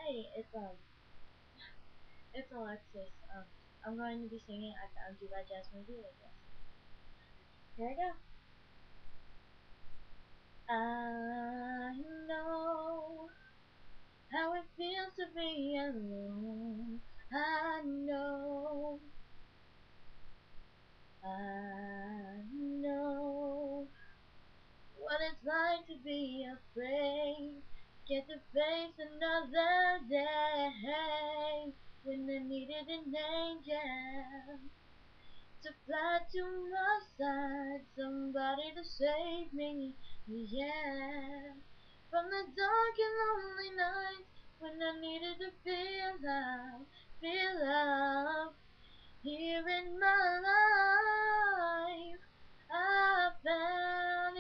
Hi, it's Alexis. I'm going to be singing I Found You by You-Jasmine Villegas. Here I go. I know how it feels to be alone. I know what it's like to be afraid. Get to face another day when I needed an angel to fly to my side, somebody to save me, yeah. From the dark and lonely nights when I needed to feel love. Here in my life, I found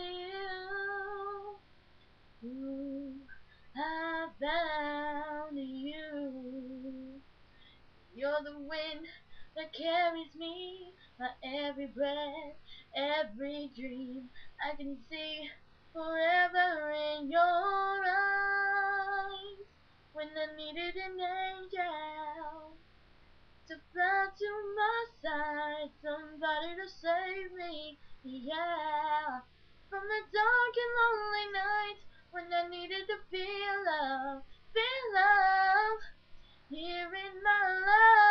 you. Ooh, I found you. You're the wind that carries me, my every breath, every dream. I can see forever in your eyes. When I needed an angel to fly to my side, somebody to save me, yeah. From the dark and lonely nights when I needed to feel love, here in my life.